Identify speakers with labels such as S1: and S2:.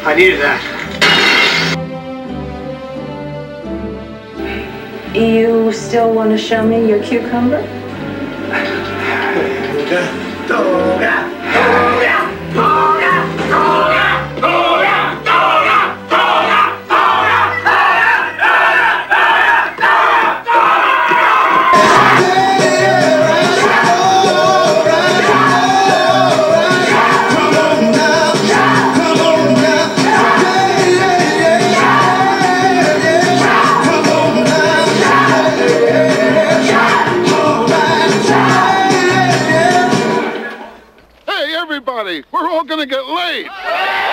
S1: I needed that.
S2: You still want to show me your cucumber?
S3: Everybody, we're all gonna get laid.